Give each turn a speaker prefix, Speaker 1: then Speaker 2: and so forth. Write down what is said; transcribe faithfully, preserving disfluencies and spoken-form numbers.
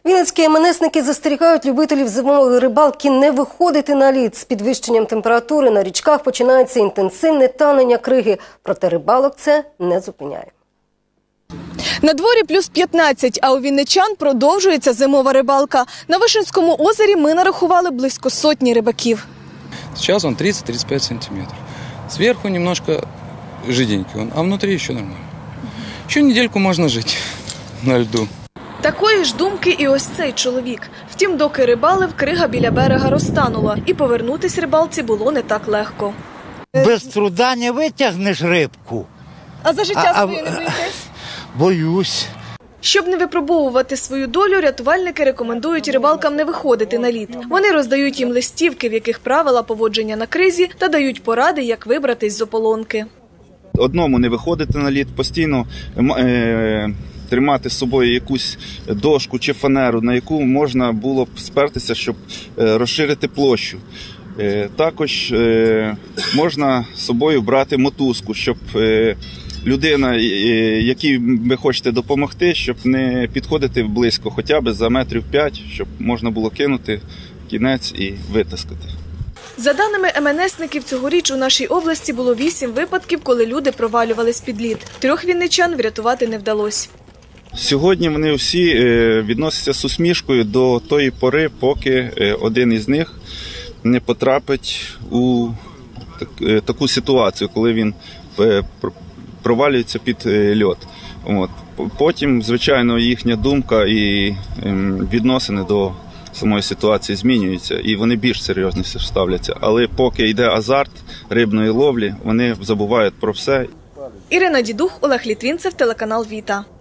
Speaker 1: Вінницькі МНСники застерігають любителів зимової рибалки не виходити на лід. З підвищенням температури на річках починається інтенсивне танення криги. Проте рибалок це не зупиняє.
Speaker 2: На дворі плюс п'ятнадцять, а у вінничан продовжується зимова рибалка. На Вишинському озері ми нарахували близько сотні рибаків.
Speaker 3: Сейчас он тридцать-тридцать пять сантиметров. Сверху немножко жиденький он, а внутри еще нормально. Еще недельку можно жить на льду.
Speaker 2: Такої ж думки і ось цей чоловік. Втім, доки рибалив, крига біля берега розтанула. І повернутись рибалці було не так легко.
Speaker 4: Без труда не витягнеш рибку.
Speaker 2: А за життя
Speaker 4: А-
Speaker 2: своє не боїтесь?
Speaker 4: Боюсь.
Speaker 2: Щоб не випробовувати свою долю, рятувальники рекомендують рибалкам не виходити на лід. Вони роздають їм листівки, в яких правила поводження на кризі, та дають поради, як вибратись з ополонки.
Speaker 5: Одному не виходити на лід, постійно е, тримати з собою якусь дошку чи фанеру, на яку можна було б спертися, щоб е, розширити площу. Е, також е, можна з собою брати мотузку, щоб е, людина, е, якій ви хочете допомогти, щоб не підходити близько, хоча б за метрів п'ять, щоб можна було кинути кінець і витискати.
Speaker 2: За даними МНСників, цьогоріч у нашій області було вісім випадків, коли люди провалювались під лід. Трьох вінничан врятувати не вдалося.
Speaker 5: Сьогодні вони всі відносяться з усмішкою до тої пори, поки один із них не потрапить у таку ситуацію, коли він провалюється під лід. От. Потім, звичайно, їхня думка і відносини до самої ситуації змінюються, і вони більш серйозніше ставляться. Але поки йде азарт рибної ловлі, вони забувають про все.
Speaker 2: Ірина Дідух, Олег Літвінцев, телеканал Віта.